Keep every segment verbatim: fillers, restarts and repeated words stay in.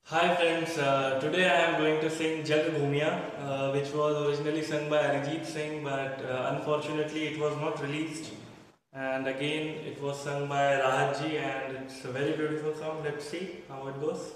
Hi friends, uh, today I am going to sing Jag Ghoomeya, uh, which was originally sung by Arijit Singh, but uh, unfortunately it was not released. And again it was sung by Ravi, and it's a very beautiful song. Let's see how it goes.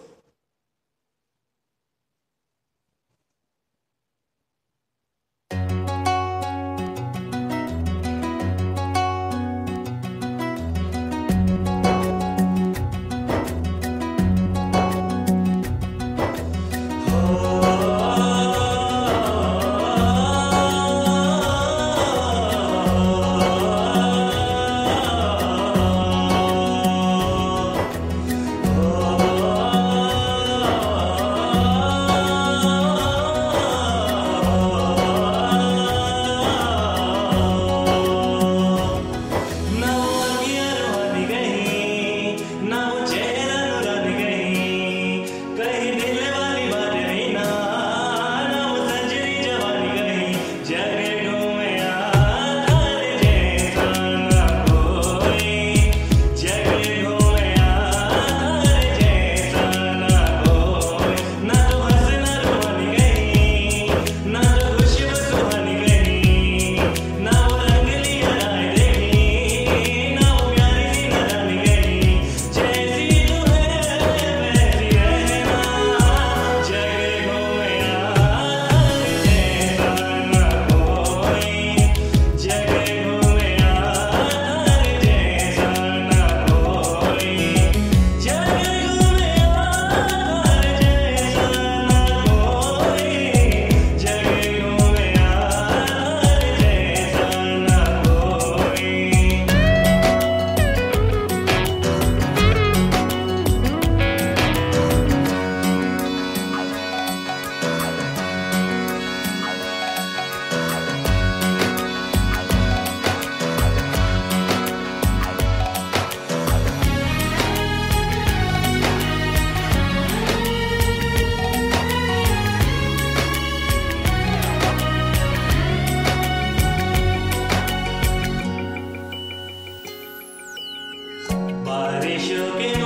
बारिशों के